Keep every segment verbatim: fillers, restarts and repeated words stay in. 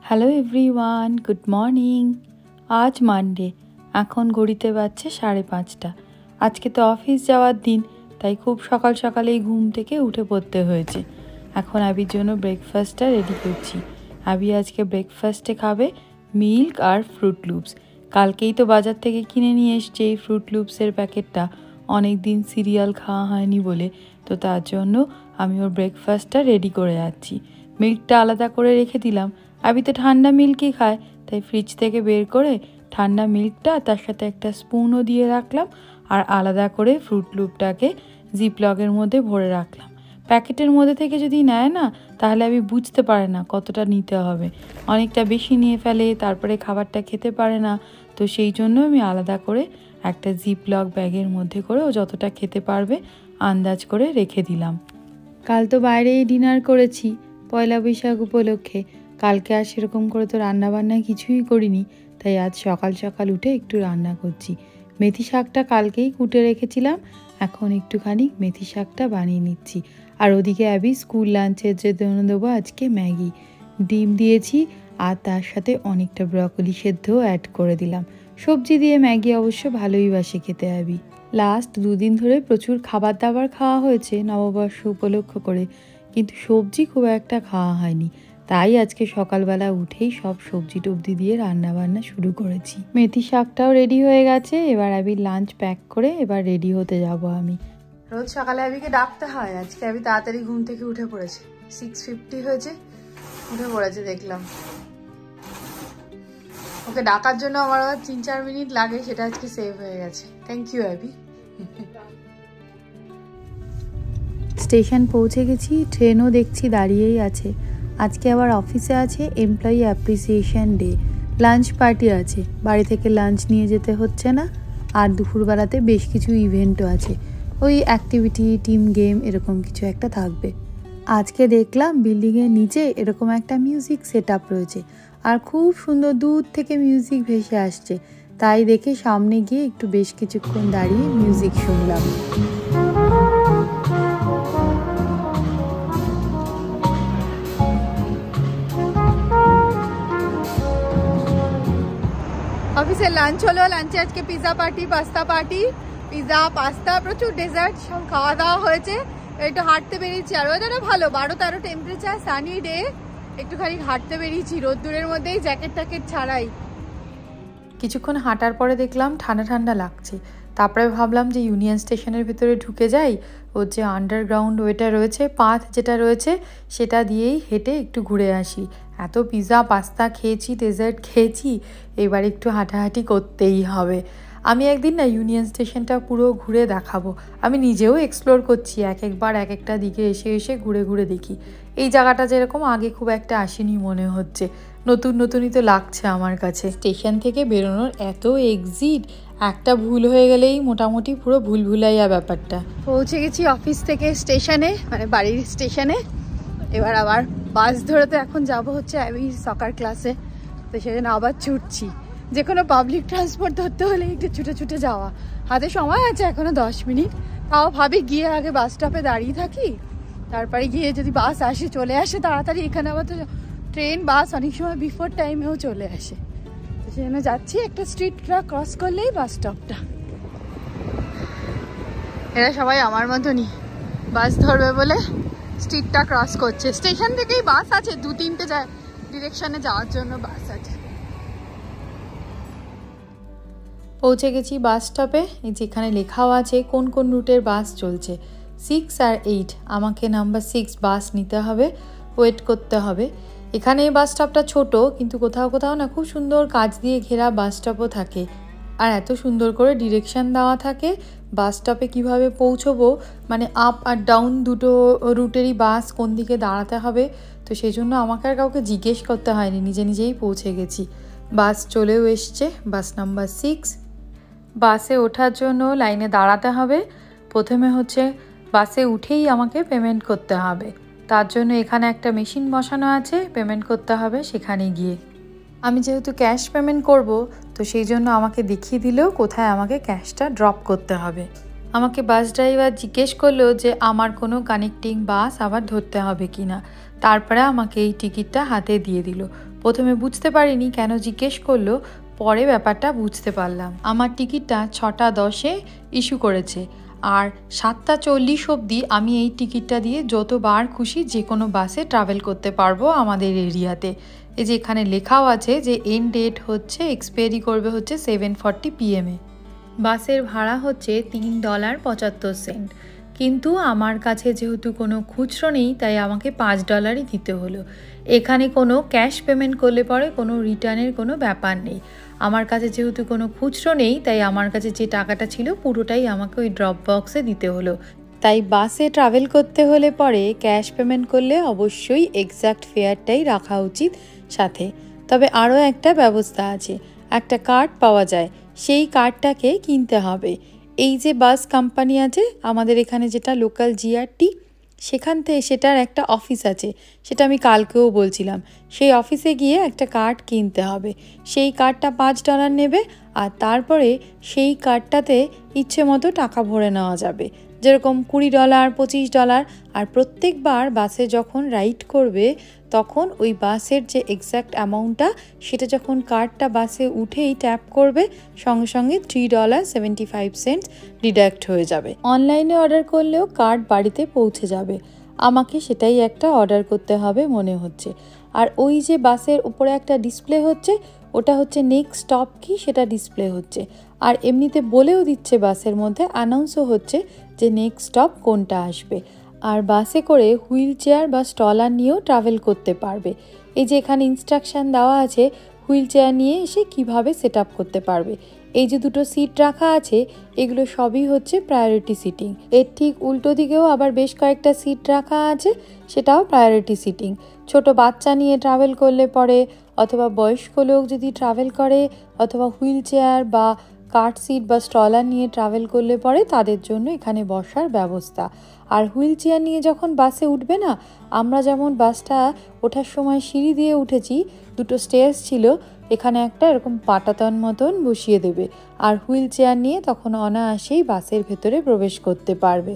Hello everyone, good morning. আজ Monday, এখন ঘড়িতে বাজছে সাড়ে পাঁচটা। আজকে তো অফিস যাওয়ার দিন, তাই খুব সকাল সকালেই ঘুম থেকে উঠে পড়তে হয়েছে। এখন আবির জন্য ব্রেকফাস্টটা রেডি করছি। আবি আজকে ব্রেকফাস্টে খাবে মিল্ক আর ফ্রুট লুপস। কালকেই তো বাজার থেকে কিনে নিয়ে এসছে এই ফ্রুট লুপসের প্যাকেটটা, অনেক দিন সিরিয়াল খাওয়া হয়নি বলে। তো তার জন্য আমি ওর ব্রেকফাস্টটা রেডি করে যাচ্ছি। মিল্কটা আলাদা করে রেখে দিলাম, আবি তো ঠান্ডা মিল্কই খায়, তাই ফ্রিজ থেকে বের করে ঠান্ডা মিল্কটা তার সাথে একটা স্পুনও দিয়ে রাখলাম, আর আলাদা করে ফ্রুট লুপটাকে জিপলকের মধ্যে ভরে রাখলাম। প্যাকেটের মধ্যে থেকে যদি নেয় না, তাহলে আমি বুঝতে পারে না কতটা নিতে হবে, অনেকটা বেশি নিয়ে ফেলে, তারপরে খাবারটা খেতে পারে না। তো সেই জন্য আমি আলাদা করে একটা জিপলক ব্যাগের মধ্যে করে ও যতটা খেতে পারবে আন্দাজ করে রেখে দিলাম। কাল তো বাইরেই ডিনার করেছি পয়লা বৈশাখ উপলক্ষে। কালকে আর সেরকম করে তো রান্নাবান্না কিছুই করিনি, তাই আজ সকাল সকাল উঠে একটু রান্না করছি। মেথি শাকটা কালকেই কুটে রেখেছিলাম, এখন একটুখানি মেথি শাকটা বানিয়ে নিচ্ছি। আর ওদিকে অ্যাবি স্কুল লাঞ্চের জন্য দেবো আজকে ম্যাগি, ডিম দিয়েছি, আর তার সাথে অনেকটা ব্রকলি সেদ্ধও অ্যাড করে দিলাম। সবজি দিয়ে ম্যাগি অবশ্য ভালোই বাসে খেতে অ্যাবি। লাস্ট দুদিন ধরে প্রচুর খাবার দাবার খাওয়া হয়েছে নববর্ষ উপলক্ষ করে, কিন্তু সবজি খুব একটা খাওয়া হয়নি, তাই আজকে সকালবেলা উঠেই সব সবজি টবজি দিয়ে রান্না বান্না শুরু করেছি। মেথি শাকটাও রেডি হয়ে গেছে, এবার আবির লাঞ্চ প্যাক করে এবার রেডি হতে যাব আমি। রোজ সকালে আবিকে ডাকতে হয়, আজকে আবি তাড়াতাড়ি ঘুম থেকে উঠে পড়েছে। সিক্স ফিফটি হয়েছে, উঠে পড়েছে দেখলাম। ওকে ডাকার জন্য আমার আবার তিন চার মিনিট লাগে, সেটা আজকে সেভ হয়ে গেছে। থ্যাংক ইউ আবি। স্টেশন পৌঁছে গেছি, ট্রেনও দেখছি দাঁড়িয়েই আছে। আজকে আবার অফিসে আছে employee appreciation day, lunch party আছে, বাড়ি থেকে লাঞ্চ নিয়ে যেতে হচ্ছে না। আর দুপুরবেলাতে বেশ কিছু ইভেন্টও আছে, ওই অ্যাক্টিভিটি, টিম গেম এরকম কিছু একটা থাকবে। আজকে দেখলাম বিল্ডিংয়ের নিচে এরকম একটা মিউজিক সেট আপ রয়েছে, আর খুব সুন্দর দূর থেকে মিউজিক ভেসে আসছে। তাই দেখে সামনে গিয়ে একটু বেশ কিছুক্ষণ দাঁড়িয়ে মিউজিক শুনলাম। অফিসে লাঞ্চ হলো, লাঞ্চে আজকে pizza party, pasta party, pizza pasta প্রচুর ডেজার্ট সব খাওয়া দাওয়া হয়েছে। একটু হাঁটতে বেরিয়েছি, আর ওয়েদারও ভালো, বারো তেরো টেম্পারেচার, সানি ডে। একটুখানি হাঁটতে বেরিয়েছি রোদ্দুরের মধ্যেই, জ্যাকেট ট্যাকেট ছাড়াই। কিছুক্ষণ হাঁটার পরে দেখলাম ঠান্ডা ঠান্ডা লাগছে, তারপরে ভাবলাম যে ইউনিয়ন স্টেশনের ভিতরে ঢুকে যাই, ওর যে আন্ডারগ্রাউন্ড ওয়েটা রয়েছে, পাথ যেটা রয়েছে, সেটা দিয়েই হেঁটে একটু ঘুরে আসি। এত পিৎজা পাস্তা খেয়েছি, ডেজার্ট খেয়েছি, এবার একটু হাঁটাহাঁটি করতেই হবে। আমি একদিন না ইউনিয়ন স্টেশনটা পুরো ঘুরে দেখাবো। আমি নিজেও এক্সপ্লোর করছি, এক একবার এক একটা দিকে এসে এসে ঘুরে ঘুরে দেখি। এই জায়গাটা যেরকম আগে খুব একটা আসেনি মনে হচ্ছে, নতুন নতুনই তো লাগছে আমার কাছে। স্টেশন থেকে বেরোনোর এত এক্সিট, একটা ভুল হয়ে গেলেই মোটামুটি পুরো ভুল ভুলাইয়া ব্যাপারটা। পৌঁছে গেছি অফিস থেকে স্টেশনে, মানে বাড়ির স্টেশনে। এবার আবার বাস ধরে তো এখন যাব হচ্ছে আমি সকার ক্লাসে, তো সেজন্য আবার ছুটছি। যে কোনো পাবলিক ট্রান্সপোর্ট ধরতে হলে একটু ছুটে ছুটে যাওয়া, হাতে সময় আছে এখনো দশ মিনিট, তাও ভাবি গিয়ে আগে বাস স্টপে দাঁড়িয়ে থাকি, তারপরে গিয়ে যদি বাস আসে চলে আসে তাড়াতাড়ি। এখানে আবার তো ট্রেন বাস অনেক সময় বিফোর টাইমেও চলে আসে, তো সেজন্য যাচ্ছি। একটা স্ট্রিটটা ক্রস করলেই বাস স্টপটা। এরা সবাই আমার মতনই বাস ধরবে বলে স্ট্রিটটা ক্রস করছে। স্টেশন থেকেই বাস আছে, দু তিনটে ডিরেকশনে যাওয়ার জন্য বাস আছে। পৌঁছে গেছি বাস স্টপে, যেখানে লেখাও আছে কোন কোন রুটের বাস চলছে। সিক্স আর এইট, আমাকে নাম্বার সিক্স বাস নিতে হবে, ওয়েট করতে হবে। এখানে এই বাস স্টপটা ছোটো, কিন্তু কোথাও কোথাও না খুব সুন্দর কাজ দিয়ে ঘেরা বাস স্টপও থাকে, আর এত সুন্দর করে ডিরেকশান দেওয়া থাকে বাস স্টপে কীভাবে পৌঁছবো, মানে আপ আর ডাউন দুটো রুটেরই বাস কোন দিকে দাঁড়াতে হবে। তো সেই জন্য আমাকে আর কাউকে জিজ্ঞেস করতে হয়নি, নিজে নিজেই পৌঁছে গেছি। বাস চলেও এসছে, বাস নাম্বার সিক্স। বাসে ওঠার জন্য লাইনে দাঁড়াতে হবে। প্রথমে হচ্ছে বাসে উঠেই আমাকে পেমেন্ট করতে হবে, তার জন্য এখানে একটা মেশিন বসানো আছে, পেমেন্ট করতে হবে সেখানে গিয়ে। আমি যেহেতু ক্যাশ পেমেন্ট করব, তো সেই জন্য আমাকে দেখিয়ে দিলেও কোথায় আমাকে ক্যাশটা ড্রপ করতে হবে। আমাকে বাস ড্রাইভার জিজ্ঞেস করলো যে আমার কোনো কানেক্টিং বাস আবার ধরতে হবে কি না, তারপরে আমাকে এই টিকিটটা হাতে দিয়ে দিল। প্রথমে বুঝতে পারিনি কেন জিজ্ঞেস করলো, পরে ব্যাপারটা বুঝতে পারলাম। আমার টিকিটটা ছটা দশে ইস্যু করেছে, আর সাতটা চল্লিশ অবধি আমি এই টিকিটটা দিয়ে যতবার খুশি যে কোনো বাসে ট্রাভেল করতে পারবো আমাদের এরিয়াতে। এই যে এখানে লেখাও আছে যে এন্ড ডেট হচ্ছে, এক্সপায়ারি করবে হচ্ছে সেভেন ফর্টি পিএমে। বাসের ভাড়া হচ্ছে তিন ডলার পঁচাত্তর সেন্ট, কিন্তু আমার কাছে যেহেতু কোনো খুচরো নেই তাই আমাকে পাঁচ ডলারই দিতে হলো। এখানে কোনো ক্যাশ পেমেন্ট করলে পরে কোনো রিটার্নের কোনো ব্যাপার নেই। আমার কাছে যেহেতু কোনো খুচরো নেই তাই আমার কাছে যে টাকাটা ছিল পুরোটাই আমাকে ওই ড্রপ বক্সে দিতে হলো। তাই বাসে ট্রাভেল করতে হলে পরে ক্যাশ পেমেন্ট করলে অবশ্যই এক্স্যাক্ট ফেয়ারটাই রাখা উচিত সাথে। তবে আরও একটা ব্যবস্থা আছে, একটা কার্ড পাওয়া যায়, সেই কার্ডটাকে কিনতে হবে। এই যে বাস কোম্পানি আছে আমাদের এখানে যেটা লোকাল জিআরটি, সেখান থেকে সেটার একটা অফিস আছে, সেটা আমি কালকেও বলছিলাম। সেই অফিসে গিয়ে একটা কার্ড কিনতে হবে। সেই কার্ডটা পাঁচ ডলার নেবে, আর তারপরে সেই কার্ডটাতে ইচ্ছে মতো টাকা ভরে নেওয়া যাবে, যেরকম কুড়ি ডলার পঁচিশ ডলার। আর প্রত্যেকবার বাসে যখন রাইড করবে তখন ওই বাসের যে এক্স্যাক্ট অ্যামাউন্টটা সেটা যখন কার্ডটা বাসে উঠেই ট্যাপ করবে সঙ্গে সঙ্গে three dollar seventy five cents deduct হয়ে যাবে। অনলাইনে অর্ডার করলেও কার্ড বাড়িতে পৌঁছে যাবে। আমাকে সেটাই একটা অর্ডার করতে হবে মনে হচ্ছে। আর ওই যে বাসের উপরে একটা ডিসপ্লে হচ্ছে, ওটা হচ্ছে নেক্সট স্টপ কি সেটা ডিসপ্লে হচ্ছে। আর এমনিতে বলেও দিচ্ছে বাসের মধ্যে, অ্যানাউন্সও হচ্ছে যে নেক্সট স্টপ কোনটা আসবে। আর বাসে করে হুইল চেয়ার বা স্টলার নিয়েও ট্রাভেল করতে পারবে। এই যে এখানে ইনস্ট্রাকশান দেওয়া আছে হুইল চেয়ার নিয়ে এসে কিভাবে সেট আপ করতে পারবে। এই যে দুটো সিট রাখা আছে এগুলো সবই হচ্ছে প্রায়োরিটি সিটিং। এর ঠিক উল্টো দিকেও আবার বেশ কয়েকটা সিট রাখা আছে, সেটাও প্রায়োরিটি সিটিং। ছোট বাচ্চা নিয়ে ট্রাভেল করলে পরে, অথবা বয়স্ক লোক যদি ট্রাভেল করে, অথবা হুইল চেয়ার বা কার্ট সিট বা স্টলার নিয়ে ট্রাভেল করলে পরে তাদের জন্য এখানে বসার ব্যবস্থা। আর হুইল চেয়ার নিয়ে যখন বাসে উঠবে না, আমরা যেমন বাসটা ওঠার সময় সিঁড়ি দিয়ে উঠেছি, দুটো স্টেয়ার্স ছিল, এখানে একটা এরকম পাটাতন মতন বসিয়ে দেবে, আর হুইল চেয়ার নিয়ে তখন অনায়াসেই বাসের ভেতরে প্রবেশ করতে পারবে।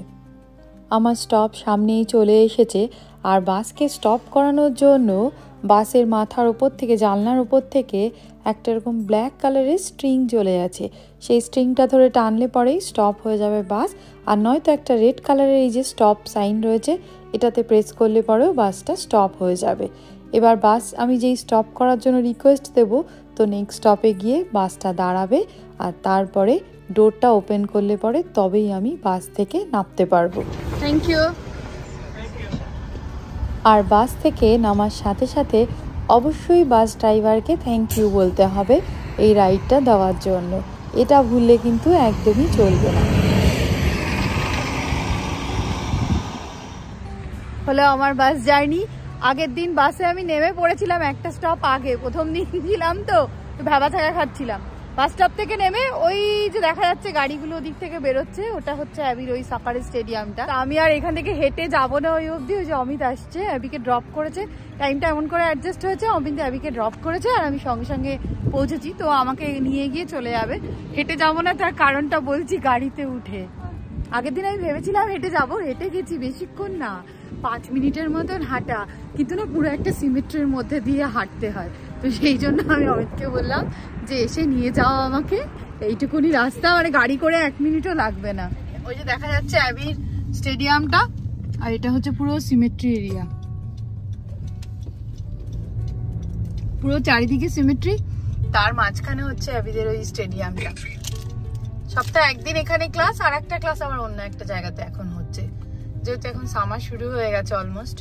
আমার স্টপ সামনেই চলে এসেছে, আর বাসকে স্টপ করানোর জন্য বাসের মাথার ওপর থেকে, জানলার ওপর থেকে একটা এরকম ব্ল্যাক কালারের স্ট্রিং চলে আছে। সেই স্ট্রিংটা ধরে টানলে পরেই স্টপ হয়ে যাবে বাস। আর নয়তো একটা রেড কালারের এই যে স্টপ সাইন রয়েছে, এটাতে প্রেস করলে পরেও বাসটা স্টপ হয়ে যাবে। এবার বাস আমি যেই স্টপ করার জন্য রিকোয়েস্ট দেব, তো নেক্সট স্টপে গিয়ে বাসটা দাঁড়াবে, আর তারপরে ডোরটা ওপেন করলে পরে তবেই আমি বাস থেকে নামতে পারবো। Thank you. আর বাস থেকে নামার সাথে সাথে অবশ্যই বাস ড্রাইভারকে থ্যাংক ইউ বলতে হবে এই রাইডটা দেওয়ার জন্য। এটা ভুললে কিন্তু একদমই চলবে না। হলো আমার বাস জার্নি। আগের দিন বাসে আমি নেমে পড়েছিলাম একটা স্টপ আগে, প্রথম দিন ছিলাম তো ভাবা থাকা খাচ্ছিলাম। বাস স্টপ থেকে নেমে ওই যে দেখা যাচ্ছে গাড়িগুলো ওদিক থেকে বেরোচ্ছে, ওটা হচ্ছে অ্যাবির ওই সকার স্টেডিয়ামটা। আমি আর এখান থেকে হেঁটে যাবো না ওই অবধি, ওই যে অমিত আসছে, অ্যাবিকে ড্রপ করেছে, টাইমটা এমন করে অ্যাডজাস্ট হয়েছে, অমিত অ্যাবিকে ড্রপ করেছে আর আমি সঙ্গে সঙ্গে পৌঁছেছি, তো আমাকে নিয়ে গিয়ে চলে যাবে। হেঁটে যাবো না তার কারণটা বলছি, গাড়িতে উঠে। আগের দিন আমি ভেবেছিলাম হেঁটে যাবো, হেঁটে গেছি বেশিক্ষণ না, পাঁচ মিনিটের মতন হাঁটা, কিন্তু না পুরো একটা সিমেট্রির মধ্যে দিয়ে হাঁটতে হয়। তো সেই জন্য আমি অমিতকে বললাম যে এসে নিয়ে যাও আমাকে, এইটুকুনি রাস্তা, মানে গাড়ি করে এক মিনিটও লাগবে না। ওই যে দেখা যাচ্ছে অ্যাবির স্টেডিয়ামটা, আর এটা হচ্ছে পুরো সিমেট্রি এরিয়া, পুরো চারিদিকে সিমেট্রি, তার মাঝখানে হচ্ছে অ্যাবিদের ওই স্টেডিয়ামটা। সপ্তাহে একদিন এখানে ক্লাস, আর একটা ক্লাস আবার অন্য একটা জায়গাতে এখন হচ্ছে, যেহেতু এখন সামার শুরু হয়ে গেছে অলমোস্ট।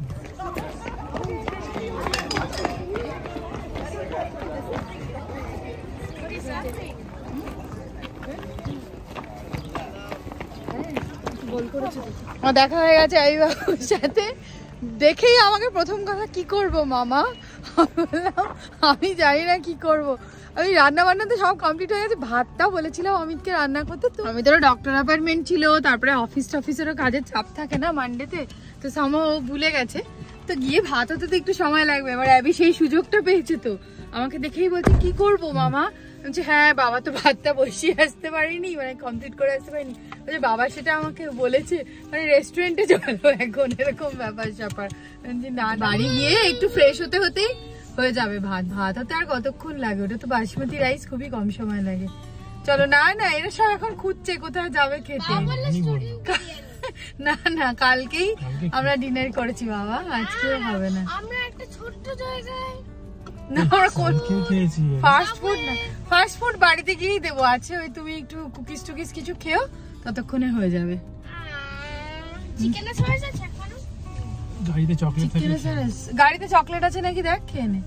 দেখা হয়ে গেছে আই বাবুর সাথে, দেখেই আমাকে প্রথম কথা কি করব মামা, বললাম আমি জানি না কি করব। আমি রান্না বান্না তো সব কমপ্লিট হয়ে গেছে, ভাতটা বলেছিলাম অমিতকে রান্না করতে, তো আমি ধরো ডক্টর অ্যাপয়েন্টমেন্ট ছিল, তারপরে অফিস টফিসেরও কাজের চাপ থাকে না মানডেতে, তো সামা ও ভুলে গেছে, তো গিয়ে ভাত হতে তো একটু সময় লাগবে। এবার অ্যাবি সেই সুযোগটা পেয়েছে, তো আমাকে দেখেই বলছে কি করবো মামা, বলছে হ্যাঁ বাবা তো ভাতটা বসিয়ে আসতে পারিনি, মানে কমপ্লিট করে আসতে পারিনি, বলছে বাবা সেটা আমাকে বলেছে, মানে রেস্টুরেন্টে চলো এখন, এরকম ব্যাপার স্যাপার। না বাড়ি গিয়ে একটু ফ্রেশ হতে হতেই হয়ে যাবে ভাত। ভাত হতে আর কতক্ষণ লাগে, ওটা তো বাসমতি রাইস, খুবই কম সময় লাগে। চলো। না না এরা সব এখন খুঁজছে কোথায় যাবে খেতে। না না কালকেই আমরা ডিনার করেছি বাবা, আজকেও হবে না। আমরা একটা ছোট্ট জায়গায় না আমরা কোন ফাস্ট ফুড না, ফাস্ট ফুড বাড়িতে গিয়েই দেবো। আছে ওই তুমি একটু কুকিজ টুকিজ কিছু খেও, ততক্ষণে হয়ে যাবে। চিকেনের সস আছে এখনো? গাড়িতে চকলেট থাকে। গাড়িতে চকলেট আছে নাকি দেখ, খেয়ে নে,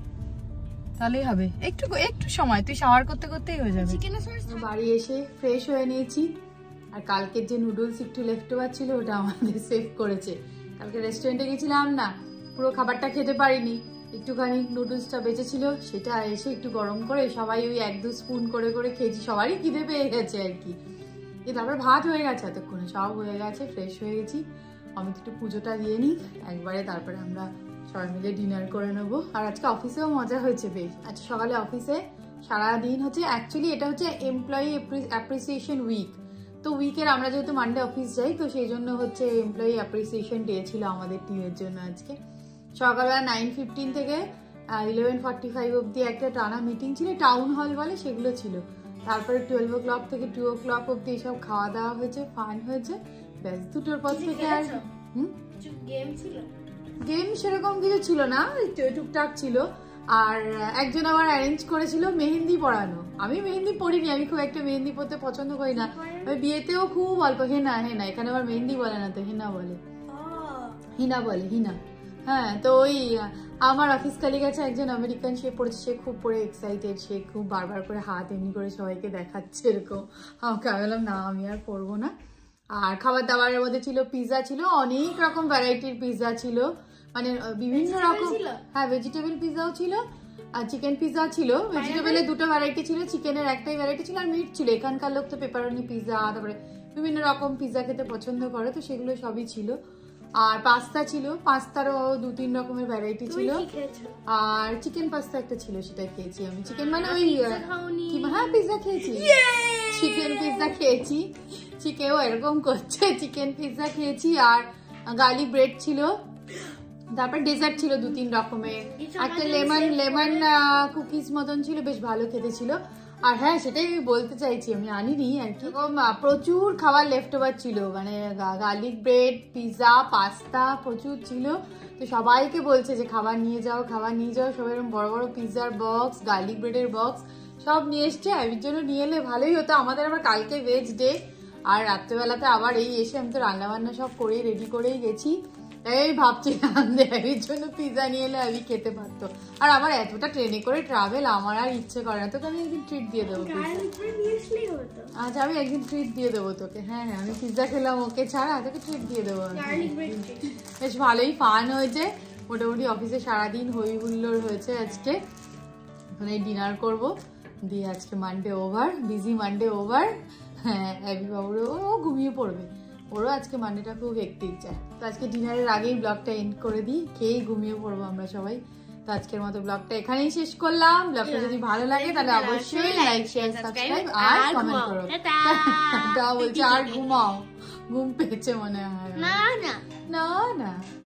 তাহলেই হবে। একটু একটু সময়, তুই শাওয়ার করতে করতেই হয়ে যাবে। চিকেনের সস বাড়ি এসে ফ্রেশ হয়ে নিয়েছি, আর কালকের যে নুডলস একটু লেফট ওভার ছিল ওটা আমাদের সেভ করেছে। কালকে রেস্টুরেন্টে গেছিলাম না, পুরো খাবারটা খেতে পারিনি, একটুখানি নুডলসটা বেঁচেছিল, সেটা এসে একটু গরম করে সবাই ওই এক দু স্পুন করে করে খেয়েছি। সবারই খিদে পেয়ে গেছে আর কি। তারপরে ভাত হয়ে গেছে, এতক্ষণে সব হয়ে গেছে, ফ্রেশ হয়ে গেছি। আমি একটু পুজোটা দিয়ে নিই একবারে, তারপরে আমরা সবাই মিলে ডিনার করে নেবো। আর আজকে অফিসেও মজা হয়েছে বেশ। আজকে সকালে অফিসে সারাদিন হচ্ছে, অ্যাকচুয়ালি এটা হচ্ছে এমপ্লয়ি অ্যাপ্রিসিয়েশন উইক। তো উইকের আমরা যেহেতু মানডে অফিস যাই, তো সেই জন্য হচ্ছে এমপ্লয়ি অ্যাপ্রিসিয়েশন ডে ছিল আমাদের টিমের জন্য আজকে। সকালবেলা নাইন ফিফটিন থেকে ইলেভেন ফর্টি ফাইভ অব্দি একটা টানা মিটিং ছিল, টাউন হল বলে, সেগুলো ছিল। তারপরে টুয়েলভ ও ক্লক থেকে টু ও ক্লক অব্দি সব খাওয়া দাওয়া হয়েছে, ফান হয়েছে, ব্যাস দুটোর পর থেকে আর গেম ছিল। গেম সেরকম কিছু ছিল না, টুকটাক ছিল। আর একজন আবার অ্যারেঞ্জ করেছিল মেহেন্দি পড়ানো। আমি মেহেন্দি পড়িনি, আমি খুব একটা মেহেন্দি পড়তে পছন্দ করি না, বিয়েতেও খুব অল্প। হেনা হেনা এখানে আবার মেহেন্দি বলে না তো, হেনা বলে, হিনা বলে, হিনা। হ্যাঁ, তো ওই আমার অফিস কালিগ আছে একজন আমেরিকান, সে পড়েছে, সে খুব পড়ে এক্সাইটেড, সে খুব বারবার করে হাত এমনি করে সবাইকে দেখাচ্ছে এরকম। আমাকে আমি বললাম না আমি আর পড়বো না। আর খাবার দাবারের মধ্যে ছিল পিৎজা, ছিল অনেক রকম ভ্যারাইটির পিৎজা ছিল, মানে বিভিন্ন রকম। হ্যাঁ, ভেজিটেবল পিৎজাও ছিল আর চিকেন পিৎজা ছিল। ভেজিটেবলের দুটো ভ্যারাইটি ছিল, চিকেনের একটাই ভ্যারাইটি ছিল, আর মিট ছিল। এখানকার লোক তো পেপারনি পিৎজা, তারপরে বিভিন্ন রকম পিৎজা খেতে পছন্দ করে, তো সেগুলো সবই ছিল। আর পাস্তা ছিল, পাস্তারও দু তিন রকমের ভ্যারাইটি ছিল। আর চিকেন পাস্তা একটা ছিল, সেটা খেয়েছি আমি। চিকেন মানে ওই, হ্যাঁ পিৎজা খেয়েছি, চিকেন পিৎজা খেয়েছি। চিকেও এরকম করছে, চিকেন পিৎজা খেয়েছি। আর গার্লিক ব্রেড ছিল, তারপর ডেজার্ট ছিল দু তিন রকমের, একটা লেমন লেমন কুকিজ মতন ছিল, বেশ ভালো খেতে ছিল। আর হ্যাঁ, সেটাই আমি বলতে চাইছি, আমি আনিনি আর কি। প্রচুর খাবার লেফট ওভার ছিল, মানে গার্লিক ব্রেড, পিৎজা, পাস্তা প্রচুর ছিল। তো সবাইকে বলছে যে খাবার নিয়ে যাও, খাবার নিয়ে যাও। সবাই এরকম বড় বড় পিৎজার বক্স, গার্লিক ব্রেডের বক্স সব নিয়ে এসছে। এর জন্য নিয়ে এলে ভালোই হতো। আমাদের আবার কালকে ভেজ ডে, আর রাত্রেবেলাতে আবার এই এসে আমি তো রান্না বান্না সব করেই রেডি করেই গেছি। এই ভাবছিলাম দেবীর জন্য পিৎজা নিয়ে এলে আমি খেতে পারতো। আর আমার এতটা ট্রেনে করে ট্রাভেল আমার আর ইচ্ছে করে না। তোকে আমি একদিন ট্রিট দিয়ে দেবো। আচ্ছা, আমি একদিন ট্রিট দিয়ে দেবো তোকে। হ্যাঁ হ্যাঁ, আমি পিৎজা খেলাম ওকে ছাড়া, তোকে ট্রিট দিয়ে দেবো। বেশ ভালোই ফান হয়েছে মোটামুটি। অফিসে সারাদিন হই হুল্লোড় হয়েছে আজকে। ওখানে ডিনার করবো, দিয়ে আজকে Monday over, busy Monday over. হ্যাঁ, অ্যাবি বাবুরও ও ঘুমিয়ে পড়বে, ওরও আজকে মানডেটা খুব হেক্টিক যায়। তো আজকে ডিনারের আগেই ব্লগটা এন্ড করে দিই, খেয়েই ঘুমিয়ে পড়বো আমরা সবাই। তো আজকের মতো ব্লগটা এখানেই শেষ করলাম। ব্লগটা যদি ভালো লাগে তাহলে অবশ্যই লাইক, শেয়ার, সাবস্ক্রাইব আর কমেন্ট করো। তা বলছে আর ঘুমাও, ঘুম পেয়েছে মনে হয়। না না না না